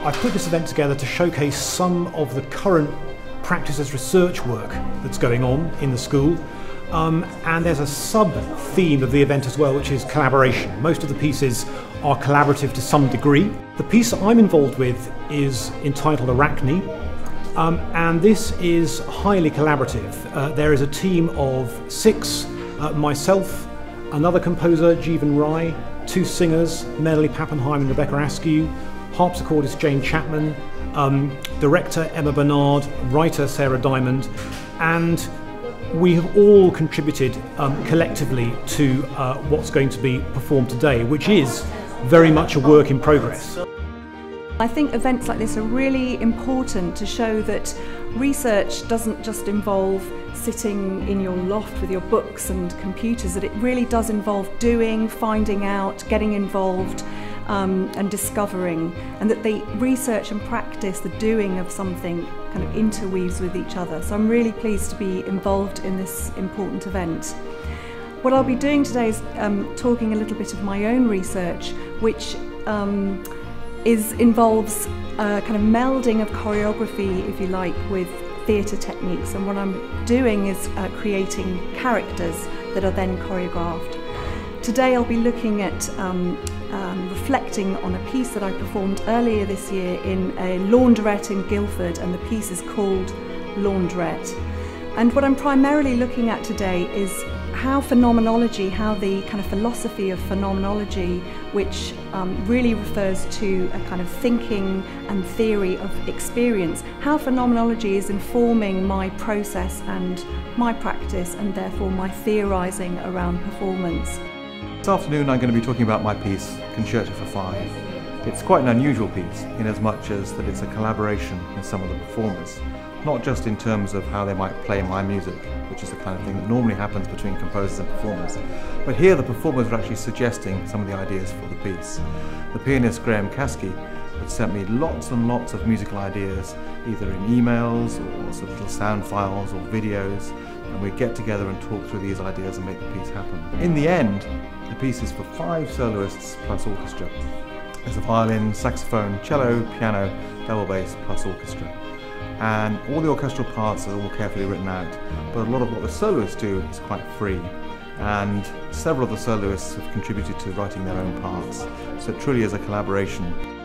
I've put this event together to showcase some of the current practice as research work that's going on in the school. And there's a sub-theme of the event as well, which is collaboration. Most of the pieces are collaborative to some degree. The piece I'm involved with is entitled Arachne, and this is highly collaborative. There is a team of 6, myself, another composer, Jeevan Rai, 2 singers, Melanie Pappenheim and Rebecca Askew, harpsichordist Jane Chapman, director Emma Bernard, writer Sarah Diamond, and we have all contributed collectively to what's going to be performed today, which is very much a work in progress. I think events like this are really important to show that research doesn't just involve sitting in your loft with your books and computers, that it really does involve doing, finding out, getting involved, and discovering, and that the research and practice, the doing of something, kind of interweaves with each other. So I'm really pleased to be involved in this important event. What I'll be doing today is talking a little bit of my own research, which involves a kind of melding of choreography, if you like, with theatre techniques. And what I'm doing is creating characters that are then choreographed. Today I'll be looking at reflecting on a piece that I performed earlier this year in a laundrette in Guildford, and the piece is called Laundrette. And what I'm primarily looking at today is how phenomenology, how the kind of philosophy of phenomenology, which really refers to a kind of thinking and theory of experience, how phenomenology is informing my process and my practice, and therefore my theorising around performance. This afternoon I'm going to be talking about my piece, Concerto for 5. It's quite an unusual piece in as much as that it's a collaboration with some of the performers, not just in terms of how they might play my music, which is the kind of thing that normally happens between composers and performers, but here the performers are actually suggesting some of the ideas for the piece. The pianist Graham Caskey had sent me lots and lots of musical ideas, either in emails or sort of little sound files or videos, and we'd get together and talk through these ideas and make the piece happen. In the end, the piece is for 5 soloists plus orchestra. There's a violin, saxophone, cello, piano, double bass plus orchestra. And all the orchestral parts are all carefully written out, but a lot of what the soloists do is quite free. And several of the soloists have contributed to writing their own parts, so it truly is a collaboration.